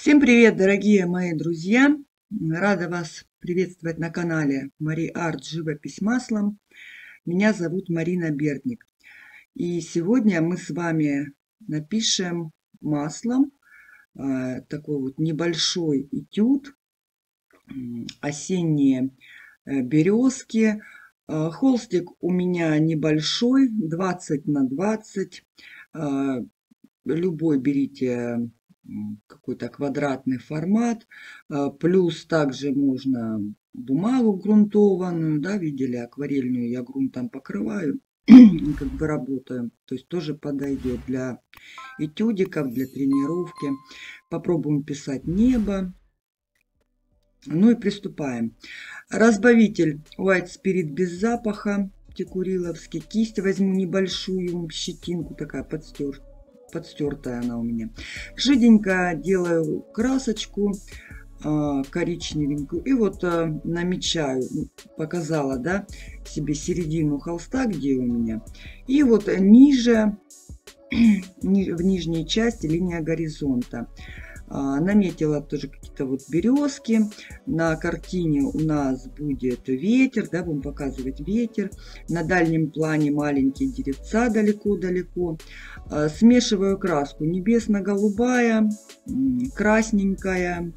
Всем привет, дорогие мои друзья! Рада вас приветствовать на канале Мари Арт Живопись маслом. Меня зовут Марина Бердник. И сегодня мы с вами напишем маслом такой вот небольшой этюд. Осенние березки. Холстик у меня небольшой, 20 на 20. Любой берите какой-то квадратный формат. Плюс также можно бумагу грунтованную, да, видели, акварельную я грунтом покрываю, как бы работаю. То есть тоже подойдет для этюдиков, для тренировки. Попробуем писать небо. Ну и приступаем. Разбавитель White Spirit без запаха, текуриловский. Кисть возьму небольшую, щетинку такая подстертая она у меня. Жиденько делаю красочку коричневенькую. И вот намечаю, показала, да, себе середину холста, где у меня. И вот ниже, в нижней части линия горизонта. Наметила тоже какие-то вот березки. На картине у нас будет ветер, да, будем показывать ветер. На дальнем плане маленькие деревца далеко-далеко. Смешиваю краску небесно-голубая, красненькая.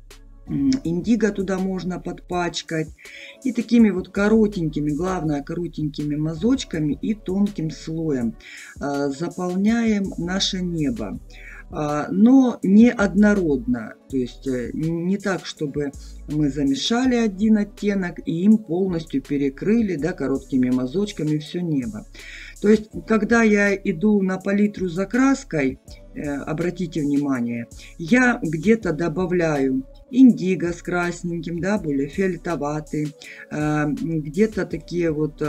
Индиго туда можно подпачкать. И такими вот коротенькими, главное коротенькими мазочками и тонким слоем заполняем наше небо. Но не однородно, то есть не так, чтобы мы замешали один оттенок и им полностью перекрыли, да, короткими мазочками все небо. То есть, когда я иду на палитру за краской, обратите внимание, я где-то добавляю индиго с красненьким, да, более фиолетоватый, где-то такие вот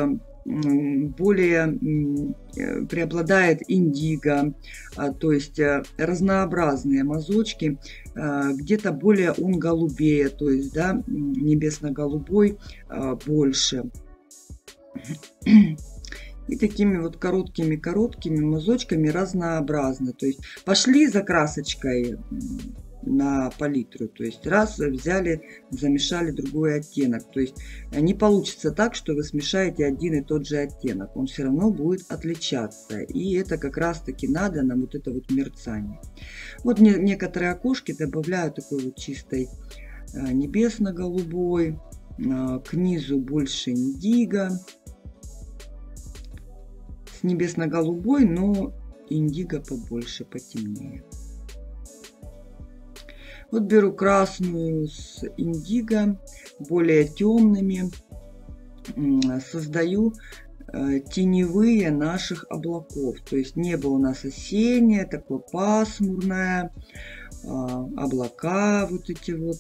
более преобладает индиго, то есть разнообразные мазочки, где-то более он голубее, то есть, да, небесно-голубой больше. И такими вот короткими мазочками разнообразно. То есть пошли за красочкой на палитру, то есть раз взяли, замешали другой оттенок, то есть не получится так, что вы смешаете один и тот же оттенок, он все равно будет отличаться, и это как раз таки надо на вот это вот мерцание. Вот некоторые окошки добавляю такой вот чистой небесно-голубой, к низу больше индиго, с небесно-голубой, но индиго побольше, потемнее. Вот беру красную с индиго, более темными, создаю теневые наших облаков. То есть небо у нас осеннее, такое пасмурное, облака вот эти вот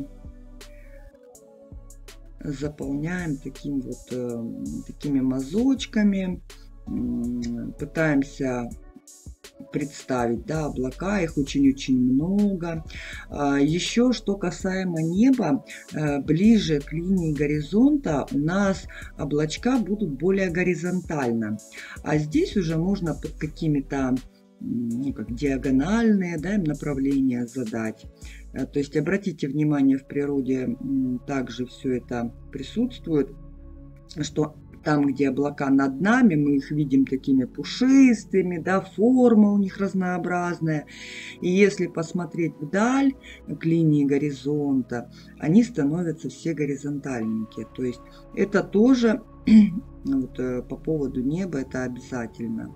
заполняем такими мазочками, пытаемся представить, да, облака, их очень-очень много. Еще что касаемо неба, ближе к линии горизонта у нас облачка будут более горизонтально, а здесь уже можно под какими-то, ну, как диагональные, да, направления задать. То есть обратите внимание, в природе также все это присутствует, что там, где облака над нами, мы их видим такими пушистыми, да, форма у них разнообразная. И если посмотреть вдаль, к линии горизонта, они становятся все горизонтальненькие. То есть это тоже вот, по поводу неба, это обязательно.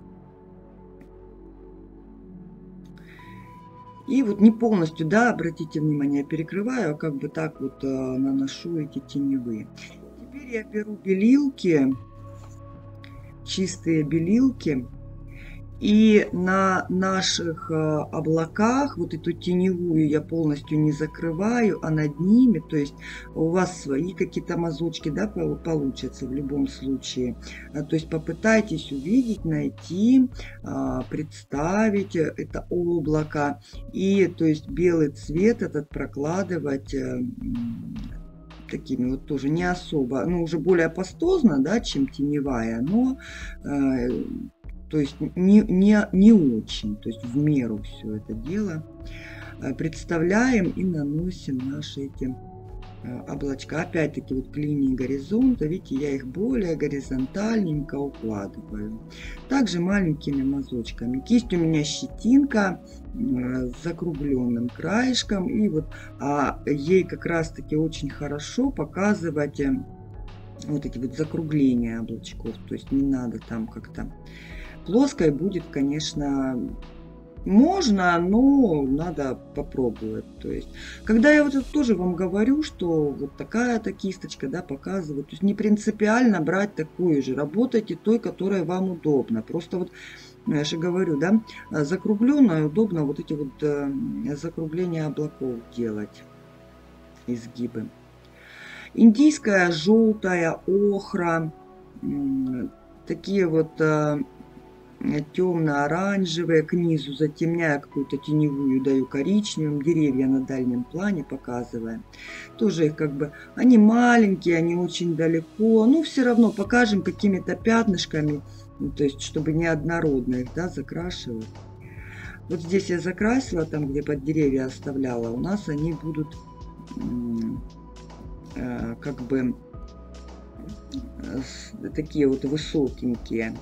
И вот не полностью, да, обратите внимание, я перекрываю, а как бы так вот наношу эти теневые. Теперь я беру белилки, чистые белилки, и на наших облаках вот эту теневую я полностью не закрываю, а над ними, то есть у вас свои какие-то мазочки, да, получатся в любом случае. То есть попытайтесь увидеть, найти, представить это облако, и то есть белый цвет этот прокладывать такими вот тоже не особо, ну уже более пастозно, да, чем теневая, но то есть не очень, то есть в меру все это дело. представляем и наносим наши эти облачка. Опять-таки вот к линии горизонта, видите, я их более горизонтальненько укладываю. Также маленькими мазочками. Кисть у меня щетинка с закругленным краешком, и вот ей как раз-таки очень хорошо показывать вот эти вот закругления облачков. То есть не надо там как-то плоской будет, конечно. Можно, но надо попробовать. То есть, когда я вот это тоже вам говорю, что вот такая-то кисточка, да, показываю, то есть не принципиально брать такую же, работайте той, которая вам удобна. Просто вот, я же говорю, да, закругленная удобно вот эти вот закругления облаков делать, изгибы. Индийская, желтая, охра, такие вот темно-оранжевые, к низу затемняя какую-то теневую, даю коричневым, деревья на дальнем плане показываем. Тоже их как бы, они маленькие, они очень далеко, но все равно покажем какими-то пятнышками, то есть чтобы неоднородно их, да, закрашивать. Вот здесь я закрасила, там где под деревья оставляла, у нас они будут как бы такие вот высокенькие.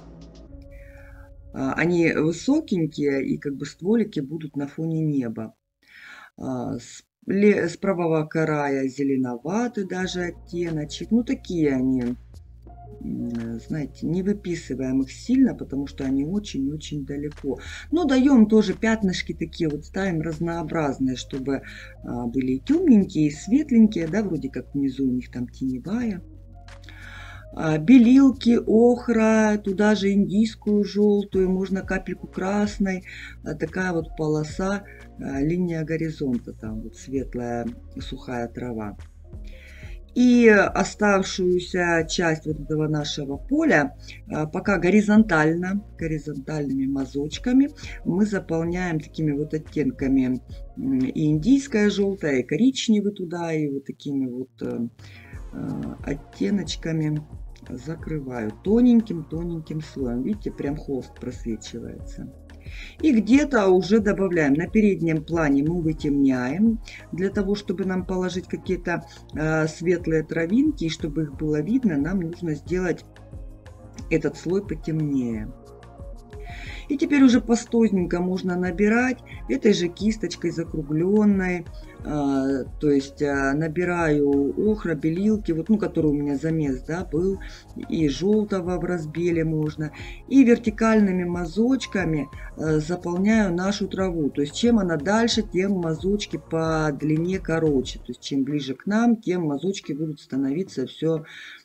Они высокенькие, и как бы стволики будут на фоне неба. С правого края зеленоватый даже оттеночек. Ну, такие они, знаете, не выписываем их сильно, потому что они очень-очень далеко. Но даем тоже пятнышки такие, вот ставим разнообразные, чтобы были и темненькие, и светленькие, да, вроде как внизу у них там теневая. Белилки, охра, туда же индийскую желтую, можно капельку красной, такая вот полоса, линия горизонта, там вот светлая сухая трава. И оставшуюся часть вот этого нашего поля пока горизонтальными мазочками мы заполняем такими вот оттенками, и индийская желтая, и коричневый туда, и вот такими вот оттеночками закрываю тоненьким слоем. Видите, прям холст просвечивается. И где-то уже добавляем. На переднем плане мы вытемняем, для того, чтобы нам положить какие-то светлые травинки, и чтобы их было видно, нам нужно сделать этот слой потемнее. И теперь уже пастозненько можно набирать этой же кисточкой закругленной. То есть набираю охра, белилки, вот, ну, который у меня замес, да, был, и желтого в разбеле можно. И вертикальными мазочками заполняю нашу траву. То есть чем она дальше, тем мазочки по длине короче. То есть чем ближе к нам, тем мазочки будут становиться все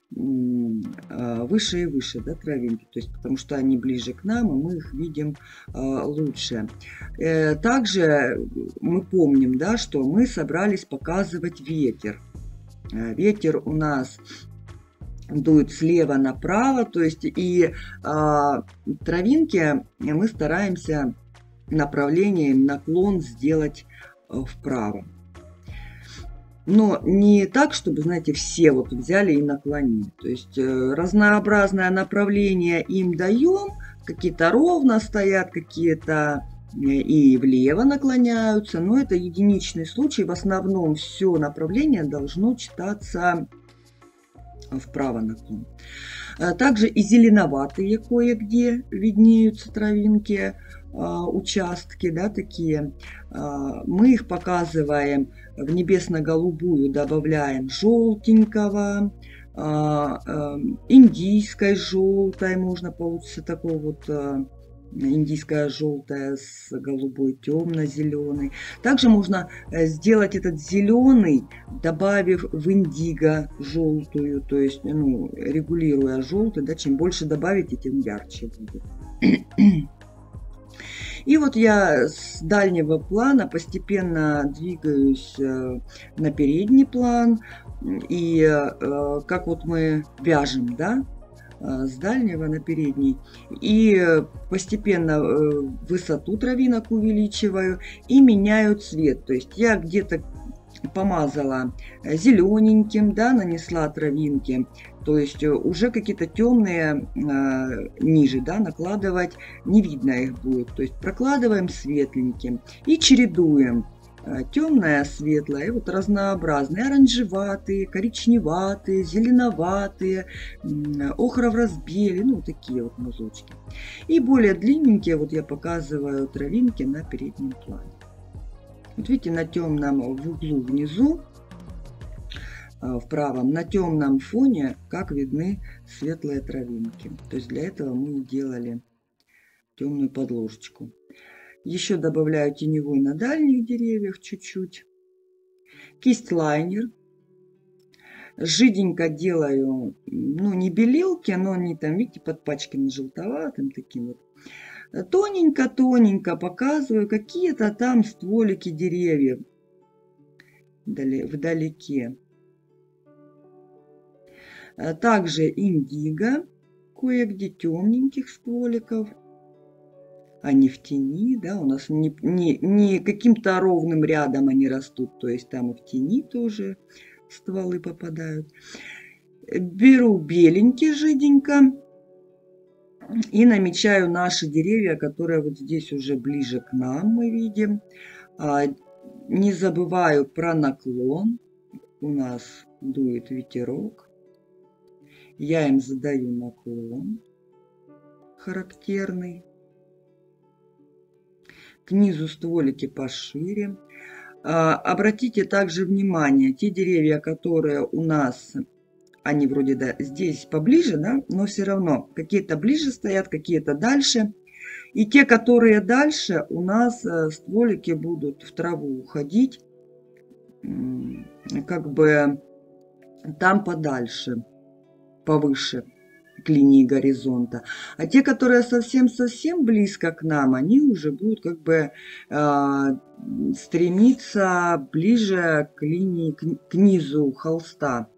выше и выше, да, травинки, то есть потому что они ближе к нам, и мы их видим лучше. Также мы помним, да, что мы собрались показывать ветер. Ветер у нас дует слева направо, то есть и травинки мы стараемся направлением наклон сделать вправо. Но не так, чтобы, знаете, все вот взяли и наклонили. То есть разнообразное направление им даем. Какие-то ровно стоят, какие-то и влево наклоняются. Но это единичный случай. В основном все направление должно читаться вправо наклон. Также и зеленоватые кое-где виднеются травинки, участки, да, такие. Мы их показываем в небесно-голубую, добавляем желтенького, индийской желтой, можно получится такой вот индийская желтая с голубой, темно-зеленый. Также можно сделать этот зеленый, добавив в индиго желтую, то есть, ну, регулируя желтый, да, чем больше добавите, тем ярче будет. И вот я с дальнего плана постепенно двигаюсь на передний план. И как вот мы вяжем, да, с дальнего на передний. И постепенно высоту травинок увеличиваю и меняю цвет. То есть я где-то помазала зелененьким, да, нанесла травинки. То есть уже какие-то темные ниже, да, накладывать не видно их будет. То есть прокладываем светленьким и чередуем. темная, светлая, и вот разнообразные, оранжеватые, коричневатые, зеленоватые, охра в разбеле, ну, такие вот мазочки. И более длинненькие, вот я показываю травинки на переднем плане. Вот видите, на темном в углу внизу, в правом, на темном фоне, как видны светлые травинки. То есть для этого мы делали темную подложечку. Еще добавляю теневой на дальних деревьях чуть-чуть. Кисть-лайнер. Жиденько делаю, ну, не белилки, но они там, видите, подпачканы желтоватым таким вот. Тоненько-тоненько показываю какие-то там стволики деревьев вдалеке. Также индиго, кое-где темненьких стволиков. Они в тени, да, у нас не каким-то ровным рядом они растут, то есть там и в тени тоже стволы попадают. Беру беленький жиденько и намечаю наши деревья, которые вот здесь уже ближе к нам мы видим. Не забываю про наклон. У нас дует ветерок. Я им задаю наклон характерный. К низу стволики пошире. Обратите также внимание, те деревья, которые у нас, они вроде да, здесь поближе, да, но все равно какие-то ближе стоят, какие-то дальше. И те, которые дальше, у нас стволики будут в траву уходить, как бы там подальше, повыше к линии горизонта. А те, которые совсем-совсем близко к нам, они уже будут как бы стремиться ближе к линии, к низу холста.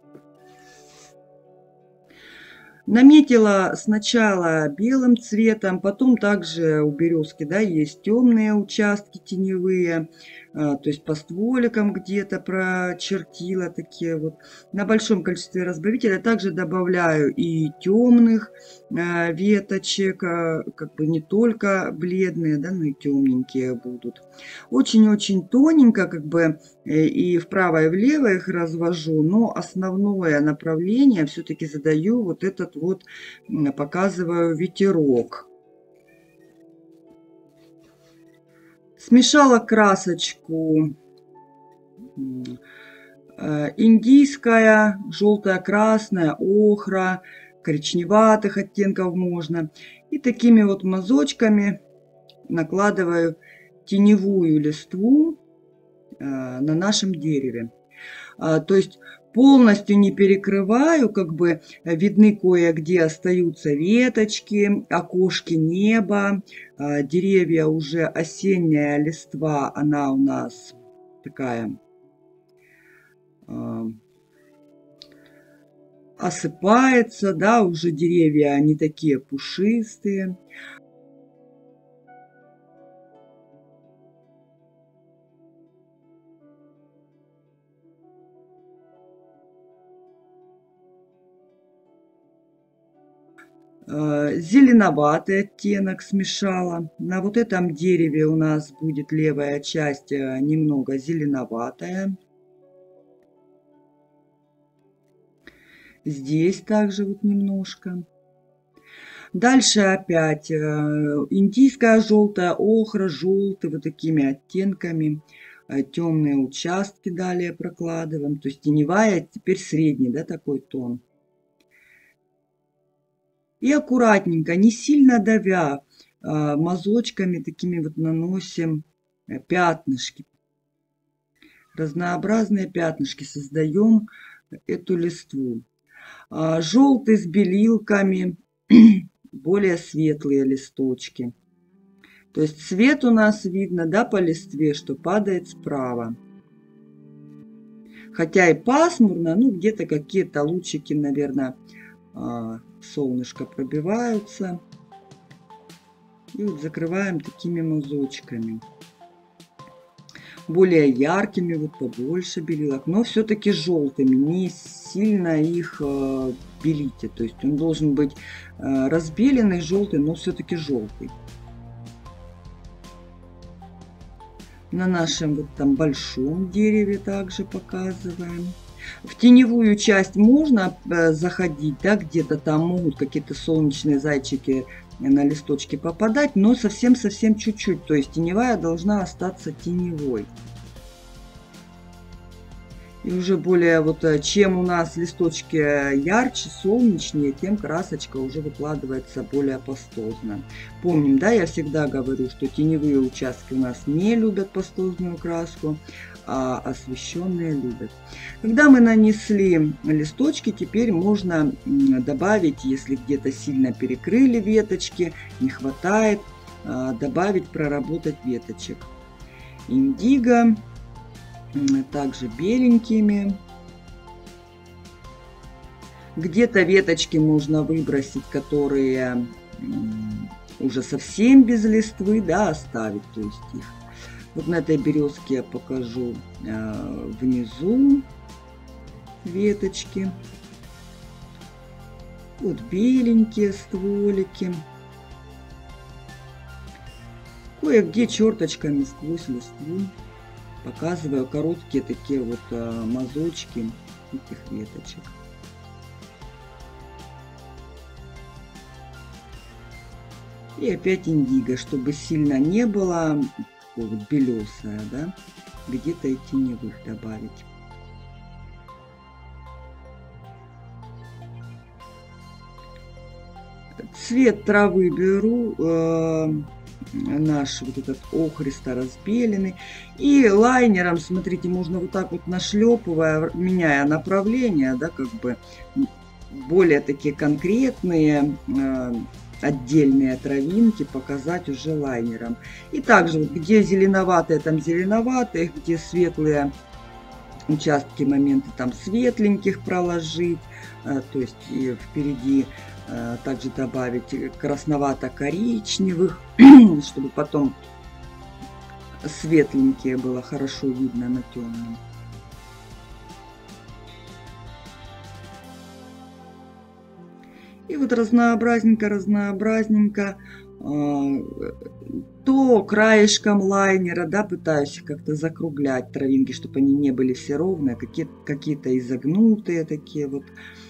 Наметила сначала белым цветом, потом также у березки, да, есть темные участки теневые, то есть по стволикам где-то прочертила такие вот. На большом количестве разбавителя также добавляю и темных веточек, как бы не только бледные, да, но и темненькие будут. Очень-очень тоненько, как бы и вправо и влево их развожу, но основное направление все-таки задаю вот этот вот, показываю ветерок. Смешала красочку индийская, желтая, красная, охра, коричневатых оттенков можно. И такими вот мазочками накладываю теневую листву на нашем дереве. То есть полностью не перекрываю, как бы видны кое-где остаются веточки, окошки неба, деревья уже осенняя листва, она у нас такая осыпается, да, уже деревья не такие пушистые. Зеленоватый оттенок смешала. На вот этом дереве у нас будет левая часть немного зеленоватая. Здесь также вот немножко. Дальше опять индийская желтая, охра, желтый, вот такими оттенками. Темные участки далее прокладываем. То есть теневая, теперь средний, да, такой тон. И аккуратненько, не сильно давя, мазочками такими вот наносим пятнышки. Разнообразные пятнышки создаем эту листву. Желтый с белилками, более светлые листочки. То есть цвет у нас видно, да, по листве, что падает справа. Хотя и пасмурно, ну где-то какие-то лучики, наверное, солнышко пробиваются. И вот закрываем такими мазочками. Более яркими, вот побольше белилок, но все-таки желтыми. Не сильно их белите. То есть он должен быть разбеленный, желтый, но все-таки желтый. На нашем вот там большом дереве также показываем. В теневую часть можно заходить, да, где-то там могут какие-то солнечные зайчики на листочки попадать, но совсем-совсем чуть-чуть. То есть теневая должна остаться теневой. И уже более, вот чем у нас листочки ярче, солнечнее, тем красочка уже выкладывается более пастозно. Помним, да, я всегда говорю, что теневые участки у нас не любят пастозную краску, а освещенные любят. Когда мы нанесли листочки, теперь можно добавить, если где-то сильно перекрыли веточки, не хватает, добавить, проработать веточек. Индиго. Также беленькими. Где-то веточки можно выбросить, которые уже совсем без листвы, да, оставить, то есть их. Вот на этой березке я покажу внизу веточки. Вот беленькие стволики. Кое-где черточками сквозь листву. Показываю короткие такие вот мазочки этих веточек. И опять индиго, чтобы сильно не было вот белесое, да, где-то и теневых добавить. Цвет травы беру наш вот этот охристо разбеленный. И лайнером, смотрите, можно вот так вот нашлепывая, меняя направление, да, как бы более такие конкретные отдельные травинки показать уже лайнером. И также вот где зеленоватые, там зеленоватые, где светлые участки, моменты там светленьких проложить, то есть и впереди также добавить красновато-коричневых, чтобы потом светленькие было хорошо видно на темном. И вот разнообразненько, то краешком лайнера, да, пытаюсь как-то закруглять травинки, чтобы они не были все ровные, какие-то изогнутые такие вот.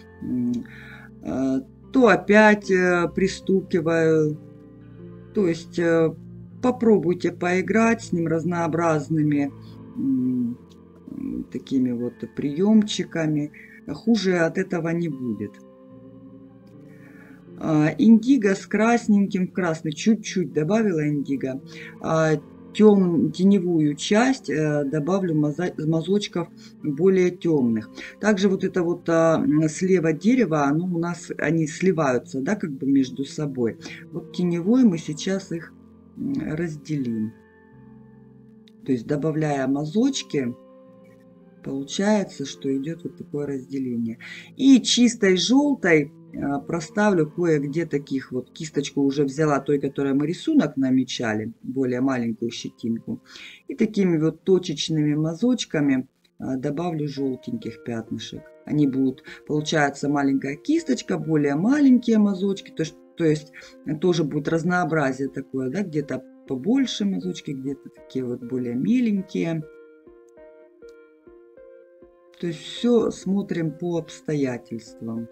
То опять пристукиваю. То есть попробуйте поиграть с ним разнообразными такими вот приемчиками. Хуже от этого не будет. Индиго с красненьким, красный чуть-чуть добавила индиго. Теневую часть добавлю мазочков более темных. Также вот это вот слева дерево, оно у нас, они сливаются, да, как бы между собой. Вот теневой мы сейчас их разделим. То есть добавляя мазочки, получается, что идет вот такое разделение. И чистой желтой проставлю кое-где таких вот, кисточку уже взяла той, которой мы рисунок намечали, более маленькую щетинку. И такими вот точечными мазочками добавлю желтеньких пятнышек. Они будут, получается, маленькая кисточка, более маленькие мазочки, то есть тоже будет разнообразие такое, да, где-то побольше мазочки, где-то такие вот более миленькие. То есть все смотрим по обстоятельствам.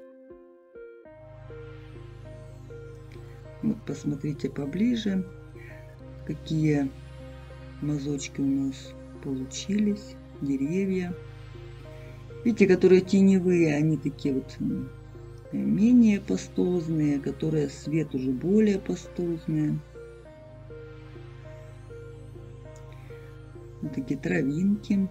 Вот посмотрите поближе, какие мазочки у нас получились, деревья. Видите, которые теневые, они такие вот менее пастозные, которые свет уже более пастозные. Вот такие травинки.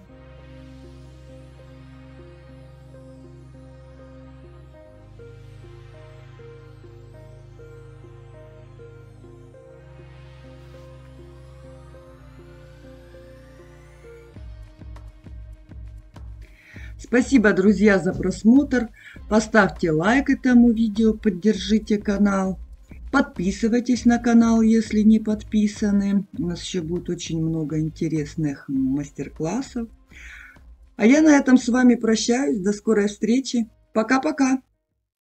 Спасибо, друзья, за просмотр. Поставьте лайк этому видео, поддержите канал. Подписывайтесь на канал, если не подписаны. У нас еще будет очень много интересных мастер-классов. А я на этом с вами прощаюсь. До скорой встречи. Пока-пока.